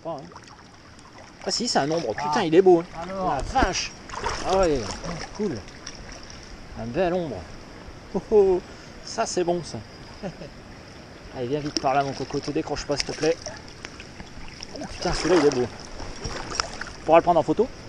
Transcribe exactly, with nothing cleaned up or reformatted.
pas. Hein. Ah si, c'est un ombre. Putain, il est beau. Hein. Alors, La vache. Ah ouais, cool. Un bel ombre. Oh, oh, ça c'est bon ça. Allez, viens vite par là mon coco, te décroche pas s'il te plaît. Oh, putain, celui-là il est beau. Tu pourras le prendre en photo?